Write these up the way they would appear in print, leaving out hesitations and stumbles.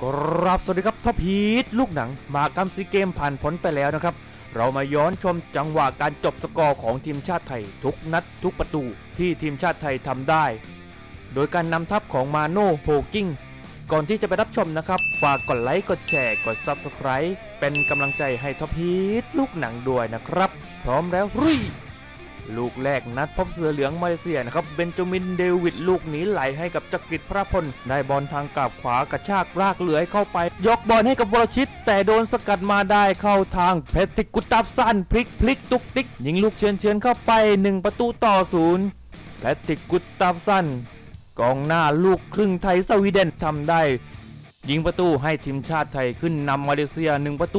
ครับสวัสดีครับท็อปฮีทลูกหนังมหกรรมซีเกมผ่านพ้นไปแล้วนะครับเรามาย้อนชมจังหวะการจบสกอร์ของทีมชาติไทยทุกนัดทุกประตูที่ทีมชาติไทยทำได้โดยการนำทัพของมาโน่โพกิ้งก่อนที่จะไปรับชมนะครับฝากกดไลค์กดแชร์กด Subscribe เป็นกำลังใจให้ท็อปฮีทลูกหนังด้วยนะครับพร้อมแล้วรุ่ยลูกแรกนัดพบเสือเหลืองมาเลเซียนะครับเบนจามินเดวิดลูกหนีไหลให้กับจักริดพระพลได้บอลทางกลับขวากระชากรากเลื้อยเข้าไปยกบอลให้กับวรชิตแต่โดนสกัดมาได้เข้าทางเพชรติกุตับสั้นพลิกตุกติกยิงลูกเฉือนเข้าไป1-0เพชรติกุตับสั้นกองหน้าลูกครึ่งไทยสวีเดนทำได้ยิงประตูให้ทีมชาติไทยขึ้นนำมาเลเซีย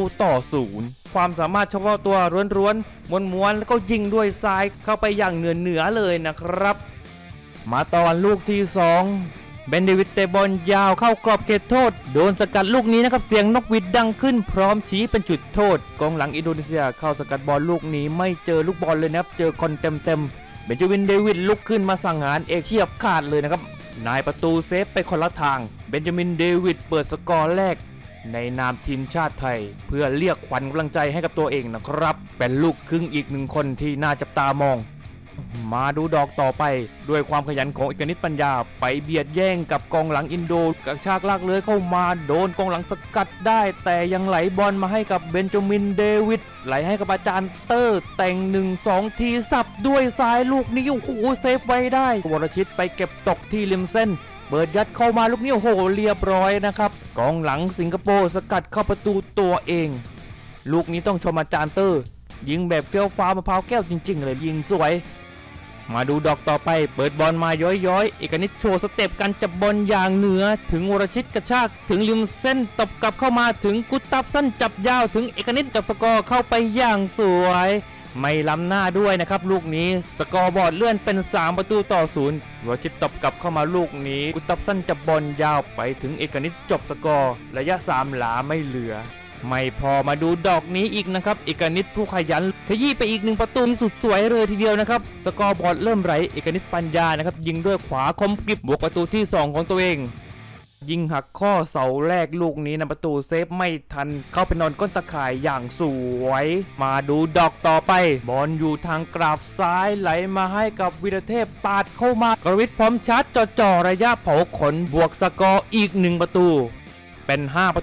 1-0ความสามารถเฉพาะตัวร้วนๆม้วนๆแล้วก็ยิงด้วยซ้ายเข้าไปอย่างเหนือเลยนะครับมาตอนลูกที่2เบนเดวิดเตะบอลยาวเข้ากรอบเขตโทษโดนสกัดลูกนี้นะครับเสียงนกหวีดดังขึ้นพร้อมชี้เป็นจุดโทษกองหลังอินโดนีเซียเข้าสกัดบอลลูกนี้ไม่เจอลูกบอลเลยนะครับเจอคนเต็มเบนจามินเดวิดลุกขึ้นมาสังหารเอกเฉียบขาดเลยนะครับนายประตูเซฟไปคนละทางเบนจามินเดวิดเปิดสกอร์แรกในนามทีมชาติไทยเพื่อเรียกขวัญกำลังใจให้กับตัวเองนะครับเป็นลูกครึ่งอีกหนึ่งคนที่น่าจับตามองมาดูดอกต่อไปด้วยความขยันของเอกนิตปัญญาไปเบียดแย่งกับกองหลังอินโดกระชากลากเลื้อยเข้ามาโดนกองหลังสกัดได้แต่ยังไหลบอลมาให้กับเบนจามินเดวิดไหลให้กับอาจารย์เตอร์แต่ง1-2ทีสับด้วยซ้ายลูกนี้โอ้โหเซฟไว้ได้วรชิตไปเก็บตกที่ริมเส้นเปิดยัดเข้ามาลูกนี้โอ้โหเรียบร้อยนะครับกองหลังสิงคโปร์สกัดเข้าประตูตัวเองลูกนี้ต้องชมอาจารย์เตอร์ยิงแบบเฟี้ยวฟ้ามะพร้าวแก้วจริงๆเลยยิงสวยมาดูดอกต่อไปเปิดบอลมาย้อยเอกนิตโชว์สเต็ปการจับบอลอย่างเหนือถึงวรชิตกระชากถึงริมเส้นตบกลับเข้ามาถึงกุตับสั้นจับยาวถึงเอกนิตจับสกอร์เข้าไปอย่างสวยไม่ล้ำหน้าด้วยนะครับลูกนี้สกอร์บอร์ดเลื่อนเป็น3-0วรชิตตบกลับเข้ามาลูกนี้กุตับสั้นจับบอลยาวไปถึงเอกนิตจบสกอร์ระยะ3หลาไม่เหลือไม่พอมาดูดอกนี้อีกนะครับเอกนิตผู้ขยันขยี้ไปอีก1ประตูที่สุดสวยเลยทีเดียวนะครับสกอร์บอร์ดเริ่มไหลเอกนิตปัญญานะครับยิงด้วยขวาคมกริบบวกประตูที่2ของตัวเองยิงหักข้อเสาแรกลูกนี้นะประตูเซฟไม่ทันเข้าไปนอนก้นตะข่ายอย่างสวยมาดูดอกต่อไปบอลอยู่ทางกราบซ้ายไหลมาให้กับวีรเทพปาดเข้ามากรวิทพร้อมชาร์จจ่อระยะเผาขนบวกสกอร์อีก1ประตูเป็น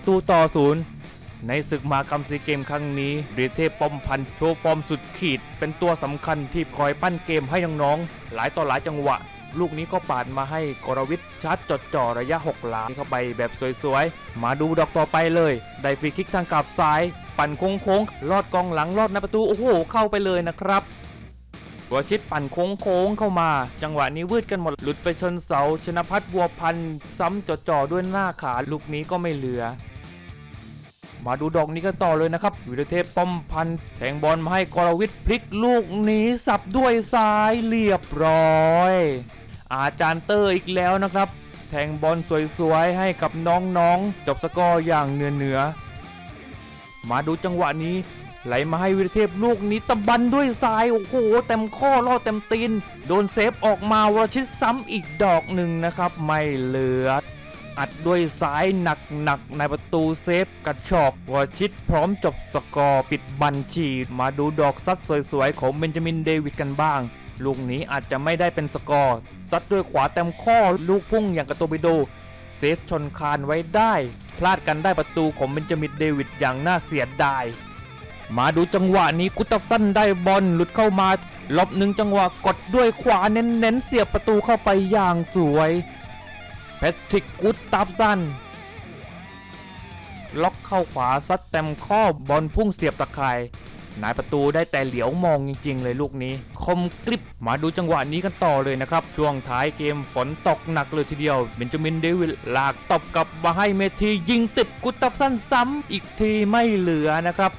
5-0ในศึกมหกรรมซีเกมครั้งนี้วีรเทพป้อมพันธ์โชว์ฟอร์มสุดขีดเป็นตัวสำคัญที่คอยปั้นเกมให้น้องๆหลายต่อหลายจังหวะลูกนี้ก็ปาดมาให้กรวิทชาร์จจ่อระยะ6หลาเข้าไปแบบสวยๆมาดูดอกต่อไปเลยได้ฟรีคิกทางกลับซ้ายปั่นโค้งลอดกองหลังลอดหน้าประตูโอ้โหเข้าไปเลยนะครับวรชิตปั่นโค้งเข้ามาจังหวะนี้วืดกันหมดหลุดไปชนเสาชนภัทรบัวพันธ์ซ้ำจ่อด้วยหน้าขาลูกนี้ก็ไม่เหลือมาดูดอกนี้กันต่อเลยนะครับวีรเทพป้อมพันธ์แทงบอลมาให้กรวิทพลิกลูกนี้สับด้วยซ้ายเรียบร้อยอาจารย์เตอร์อีกแล้วนะครับแทงบอลสวยๆให้กับน้องๆจบสกอร์อย่างเหนือมาดูจังหวะนี้ไหลมาให้วีรเทพลูกนี้ตะบันด้วยซ้ายโอ้โหเต็มข้อล่อเต็มตีนโดนเซฟออกมาวรชิตซ้ำอีกดอกหนึ่งนะครับไม่เหลืออัดด้วยซ้ายหนักในประตูเซฟกระชอกวรชิตพร้อมจบสกอร์ปิดบัญชีมาดูดอกซัดสวยๆของเบนจามินเดวิดกันบ้างลูกนี้อาจจะไม่ได้เป็นสกอร์ซัดด้วยขวาเต็มข้อลูกพุ่งอย่างกระโตบิโดเซฟชนคานไว้ได้พลาดกันได้ประตูของเบนจามินเดวิดอย่างน่าเสียดายมาดูจังหวะนี้กุตับสั้นได้บอลหลุดเข้ามาลบ1จังหวะกดด้วยขวาเน้นเสียบประตูเข้าไปอย่างสวยแพทริกกุตับสั้นล็อกเข้าขวาซัดเต็มข้อบอลพุ่งเสียบตะข่ายนายประตูได้แต่เหลียวมองจริงๆเลยลูกนี้คมกริบมาดูจังหวะนี้กันต่อเลยนะครับช่วงท้ายเกมฝนตกหนักเลยทีเดียวเบนจามินเดวิดลากตบกลับมาให้เมทียิงติดกุตับสั้นซ้ำอีกทีไม่เหลือนะครับ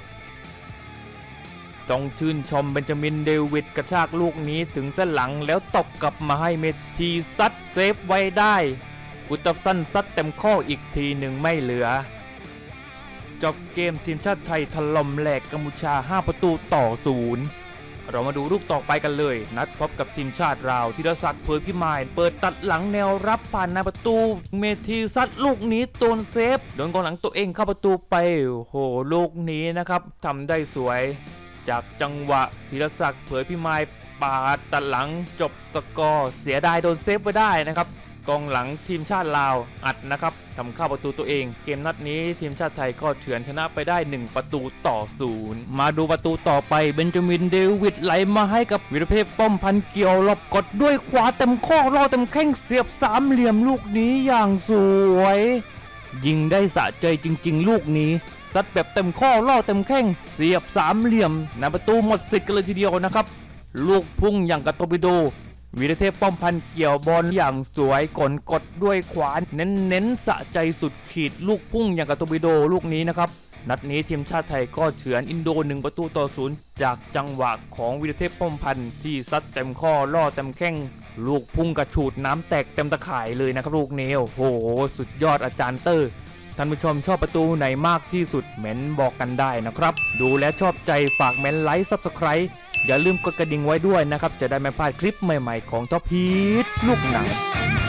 ต้องชื่นชมเบนจามินเดวิดกระชากลูกนี้ถึงเส้นหลังแล้วตบกลับมาให้เมทีซัดเซฟไว้ได้กุตับสั้นซัดเต็มข้ออีกทีหนึ่งไม่เหลือจบเกมทีมชาติไทยถล่มแหลกกัมพูชา5-0 เรามาดูลูกต่อไปกันเลยนัดพบกับทีมชาติลาวธีรศักดิ์เผยพิมายเปิดตัดหลังแนวรับผ่านหน้าประตูเมธีซัดลูกนี้โดนเซฟโดนกองหลังตัวเองเข้าประตูไปโหลูกนี้นะครับทำได้สวยจากจังหวะธีรศักดิ์เผยพิมายปาดตัดหลังจบสกอร์เสียดายโดนเซฟไปได้นะครับกองหลังทีมชาติลาวอัดนะครับทำเข้าประตูตัวเองเกมนัดนี้ทีมชาติไทยก็เฉือนชนะไปได้1ประตูต่อ0มาดูประตูต่อไปเบนจามินเดวิดไหลมาให้กับวิรเทพป้อมพันเกี่ยวหลบกดด้วยขวาเต็มข้อรอเต็มแข้งเสียบสามเหลี่ยมลูกนี้อย่างสวยยิงได้สะใจจริงๆลูกนี้ซัดแบบเต็มข้อล่อเต็มแข้งเสียบสามเหลี่ยมในประตูหมดสิทธิ์กันเลยทีเดียวนะครับลูกพุ่งอย่างกับตอร์ปิโดวีรเทพป้อมพันเกี่ยวบอลอย่างสวยกดด้วยขวาเน้นสะใจสุดขีดลูกพุ่งอย่างกับตอร์ปิโดลูกนี้นะครับนัดนี้ทีมชาติไทยก็เฉือนอินโด1ประตูต่อ0จากจังหวะของวีรเทพป้อมพันที่ซัดเต็มข้อล่อเต็มแข้งลูกพุ่งกระฉูดน้ำแตกเต็มตะข่ายเลยนะครับลูกนี้โอ้โหสุดยอดอาจารย์เตอร์ท่านผู้ชมชอบประตูไหนมากที่สุดเม้นบอกกันได้นะครับดูและชอบใจฝากเม้นไลค์ Subscribe อย่าลืมกดกระดิ่งไว้ด้วยนะครับจะได้ไม่พลาดคลิปใหม่ๆของท็อปฮีทลูกหนัง